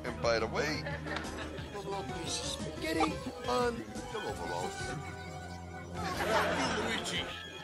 And by the way, a little piece of spaghetti on your overalls. You, Luigi.